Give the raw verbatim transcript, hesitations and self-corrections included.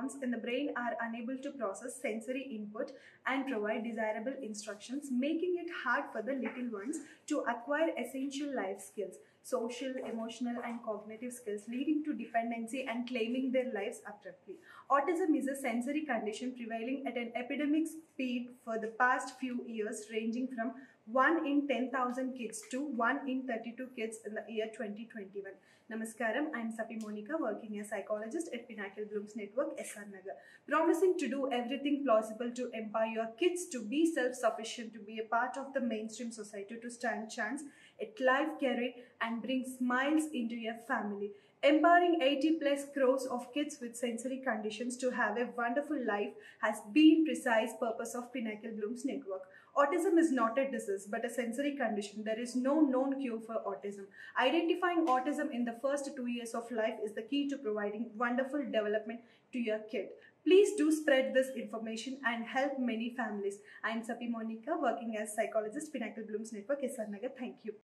neurons in the brain are unable to process sensory input and provide desirable instructions, making it hard for the little ones to acquire essential life skills, social, emotional, and cognitive skills, leading to dependency and claiming their lives abruptly. Autism is a sensory condition prevailing at an epidemic speed for the past few years, ranging from one in ten thousand kids to one in thirty-two kids in the year twenty twenty-one. Namaskaram, I am Sapi Monica, working as psychologist at Pinnacle Blooms Network, S R Nagar, promising to do everything possible to empower your kids to be self-sufficient, to be a part of the mainstream society, to stand chance at life, career, and bring smiles into your family. Empowering eighty plus crores of kids with sensory conditions to have a wonderful life has been precise purpose of Pinnacle Blooms Network. Autism is not a disease but a sensory condition. There is no known cure for autism. Identifying autism in the first two years of life is the key to providing wonderful development to your kid. Please do spread this information and help many families. I am Sapi Monica, working as psychologist, Pinnacle Blooms Network, S R Nagar. Thank you.